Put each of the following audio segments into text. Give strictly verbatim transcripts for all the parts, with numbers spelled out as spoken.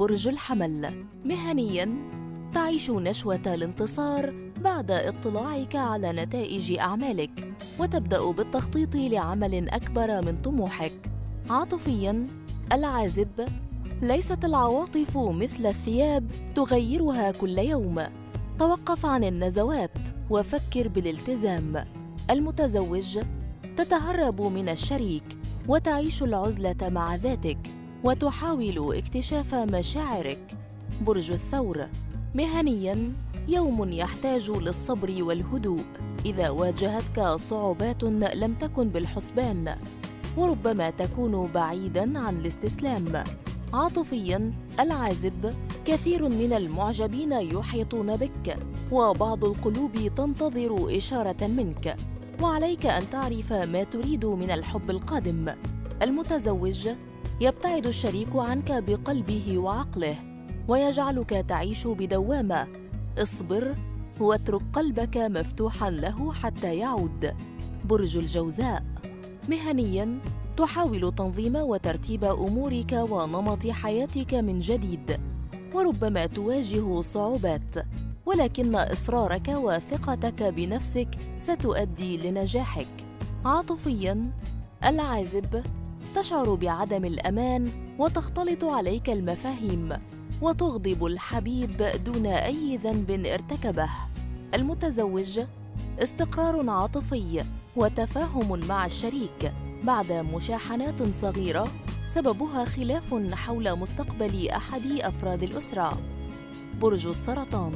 برج الحمل. مهنياً تعيش نشوة الانتصار بعد اطلاعك على نتائج أعمالك، وتبدأ بالتخطيط لعمل أكبر من طموحك. عاطفياً العازب، ليست العواطف مثل الثياب تغيرها كل يوم، توقف عن النزوات وفكر بالالتزام. المتزوج، تتهرب من الشريك وتعيش العزلة مع ذاتك وتحاول اكتشاف مشاعرك. برج الثور. مهنياً يوم يحتاج للصبر والهدوء إذا واجهتك صعوبات لم تكن بالحسبان، وربما تكون بعيداً عن الاستسلام. عاطفياً العازب، كثير من المعجبين يحيطون بك وبعض القلوب تنتظر إشارة منك، وعليك أن تعرف ما تريد من الحب القادم. المتزوج، يبتعد الشريك عنك بقلبه وعقله ويجعلك تعيش بدوامة. اصبر واترك قلبك مفتوحاً له حتى يعود. برج الجوزاء. مهنياً تحاول تنظيم وترتيب أمورك ونمط حياتك من جديد، وربما تواجه صعوبات، ولكن إصرارك وثقتك بنفسك ستؤدي لنجاحك. عاطفياً العازب، تشعر بعدم الأمان وتختلط عليك المفاهيم، وتغضب الحبيب دون أي ذنب ارتكبه. المتزوج، استقرار عاطفي وتفاهم مع الشريك بعد مشاحنات صغيرة سببها خلاف حول مستقبل أحد أفراد الأسرة. برج السرطان.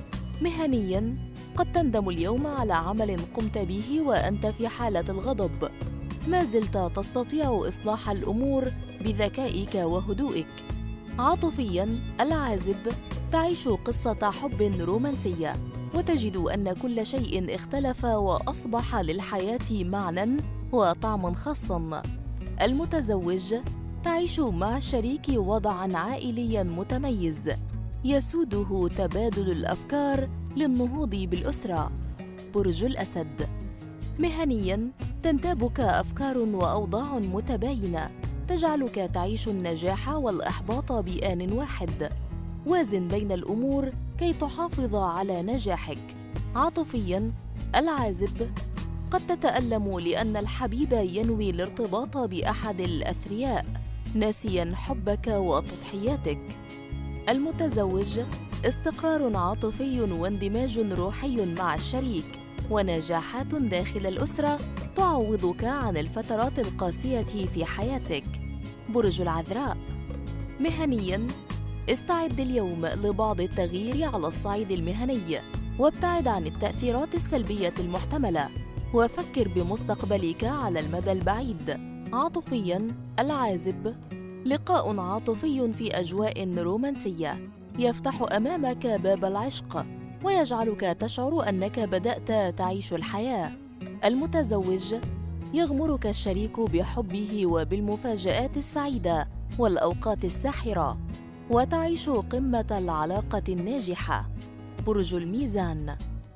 مهنياً قد تندم اليوم على عمل قمت به وأنت في حالة الغضب، ما زلت تستطيع إصلاح الأمور بذكائك وهدوئك. عاطفياً العازب، تعيش قصة حب رومانسية وتجد أن كل شيء اختلف وأصبح للحياة معنى وطعما خاصا. المتزوج، تعيش مع الشريك وضعا عائليا متميز يسوده تبادل الأفكار للنهوض بالأسرة. برج الأسد. مهنياً تنتابك أفكار وأوضاع متباينة تجعلك تعيش النجاح والإحباط بآن واحد. وازن بين الأمور كي تحافظ على نجاحك. عاطفياً العازب، قد تتألم لأن الحبيب ينوي الارتباط بأحد الأثرياء ناسياً حبك وتضحياتك. المتزوج، استقرار عاطفي واندماج روحي مع الشريك ونجاحات داخل الأسرة تعوضك عن الفترات القاسية في حياتك. برج العذراء. مهنياً استعد اليوم لبعض التغيير على الصعيد المهني، وابتعد عن التأثيرات السلبية المحتملة، وفكر بمستقبلك على المدى البعيد. عاطفياً العازب، لقاء عاطفي في أجواء رومانسية يفتح أمامك باب العشق ويجعلك تشعر أنك بدأت تعيش الحياة. المتزوج، يغمرك الشريك بحبه وبالمفاجآت السعيدة والأوقات الساحرة، وتعيش قمة العلاقة الناجحة. برج الميزان.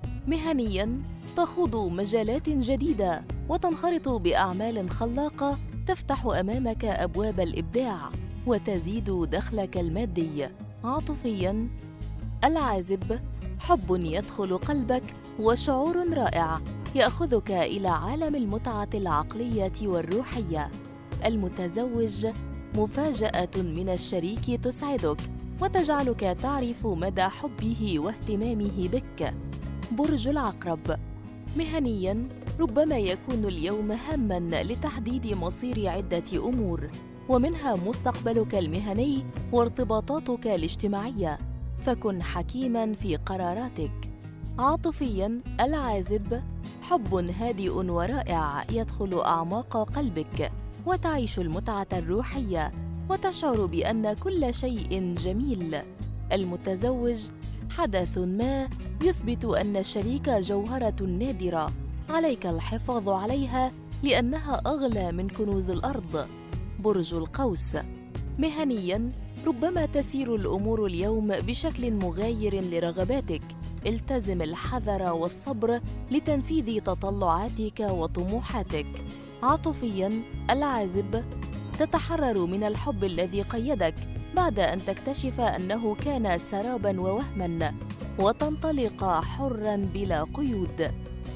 مهنياً تخوض مجالات جديدة وتنخرط بأعمال خلاقة تفتح أمامك أبواب الإبداع وتزيد دخلك المادي. عاطفياً العازب، حب يدخل قلبك وشعور رائع يأخذك إلى عالم المتعة العقلية والروحية. المتزوج، مفاجأة من الشريك تسعدك وتجعلك تعرف مدى حبه واهتمامه بك. برج العقرب. مهنياً ربما يكون اليوم هاماً لتحديد مصير عدة أمور، ومنها مستقبلك المهني وارتباطاتك الاجتماعية، فكن حكيماً في قراراتك. عاطفياً العازب، حب هادئ ورائع يدخل أعماق قلبك وتعيش المتعة الروحية وتشعر بأن كل شيء جميل. المتزوج، حدث ما يثبت أن الشريك جوهرة نادرة عليك الحفاظ عليها لأنها أغلى من كنوز الأرض. برج القوس. مهنياً ربما تسير الأمور اليوم بشكل مغاير لرغباتك، التزم الحذر والصبر لتنفيذ تطلعاتك وطموحاتك. عاطفياً العازب، تتحرر من الحب الذي قيدك بعد أن تكتشف أنه كان سراباً ووهماً وتنطلق حراً بلا قيود.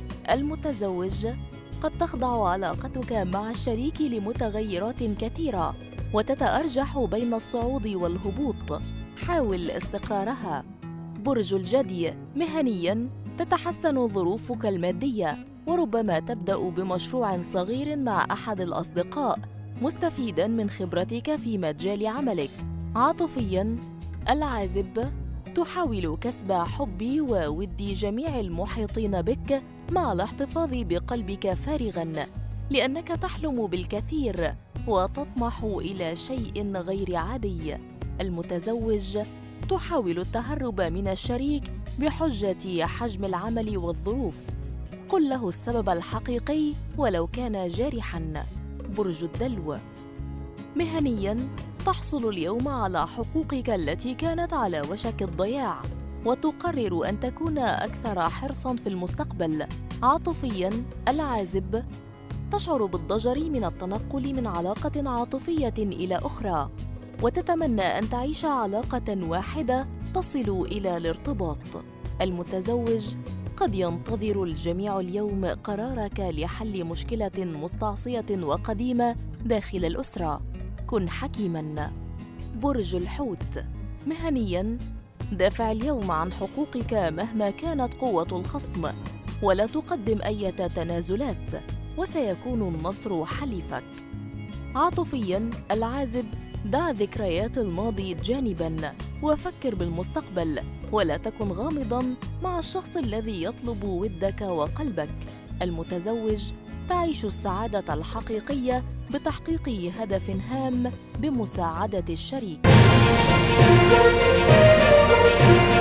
المتزوج، قد تخضع علاقتك مع الشريك لمتغيرات كثيرة وتتأرجح بين الصعود والهبوط. حاول استقرارها. برج الجدي، مهنياً تتحسن ظروفك المادية وربما تبدأ بمشروع صغير مع أحد الأصدقاء مستفيداً من خبرتك في مجال عملك. عاطفياً، العازب، تحاول كسب حب وود جميع المحيطين بك مع الاحتفاظ بقلبك فارغاً، لأنك تحلم بالكثير وتطمح إلى شيء غير عادي. المتزوج، تحاول التهرب من الشريك بحجة حجم العمل والظروف. قل له السبب الحقيقي ولو كان جارحاً. برج الدلو، مهنياً تحصل اليوم على حقوقك التي كانت على وشك الضياع وتقرر أن تكون أكثر حرصاً في المستقبل. عاطفياً، العازب، تشعر بالضجر من التنقل من علاقة عاطفية إلى أخرى وتتمنى أن تعيش علاقة واحدة تصل إلى الارتباط. المتزوج، قد ينتظر الجميع اليوم قرارك لحل مشكلة مستعصية وقديمة داخل الأسرة. كن حكيماً. برج الحوت، مهنياً دافع اليوم عن حقوقك مهما كانت قوة الخصم ولا تقدم أي تنازلات وسيكون النصر حليفك. عاطفياً، العازب، دع ذكريات الماضي جانباً وفكر بالمستقبل ولا تكن غامضاً مع الشخص الذي يطلب ودك وقلبك. المتزوج، تعيش السعادة الحقيقية بتحقيق هدف هام بمساعدة الشريك.